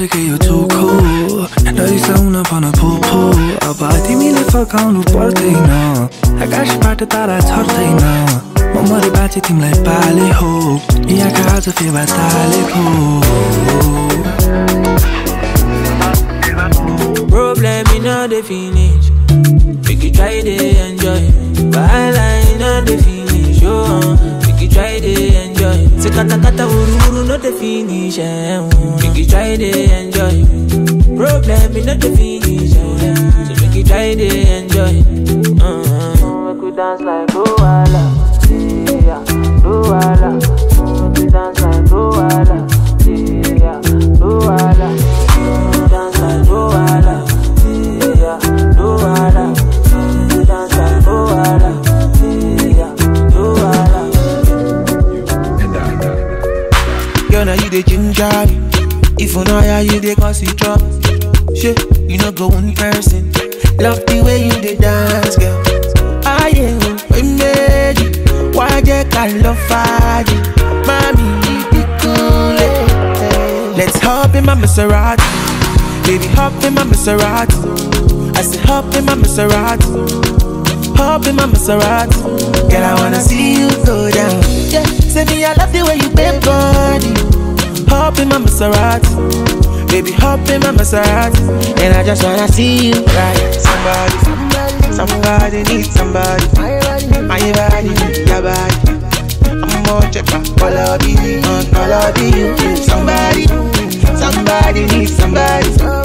गरेकै यो चोखो डरिसाउन भन भोपो अब तिमीले फकाउनु पर्दैन आकाशबाट तारा छर्दैन म मरे बाँचे तिमीलाई पाले हो यहाँका आज Phewa तालेको Problem in all the finish make you try to enjoy Wahala in all the finish make you try to enjoy say kata kata uru uru not the finish make you try to enjoy Problem in all the finish so make you try to enjoy make you dance like Wahala yeah Wahala make you dance like Wahala yeah Wahala dance like Wahala yeah Wahala dance like Wahala yeah Wahala Girl, now you the ginger me. If you know how you dey cause it trouble. Shit, you know go one person. Love the way you dey dance, girl. I am we made you. Why you can't love fire? Mommy, be cool. Let's hop in my Maserati. Baby, hop in my Maserati. I said hop in my Maserati. Hop in my Maserati. Girl, I wanna see you go down. Yeah, say me I love the way you bend body. Hop in my Maserati. Baby, hop in my Maserati. And I just wanna see you right. Somebody needs somebody. My body, your body. I'm more check my Dolly, Dolly, you. Somebody needs somebody.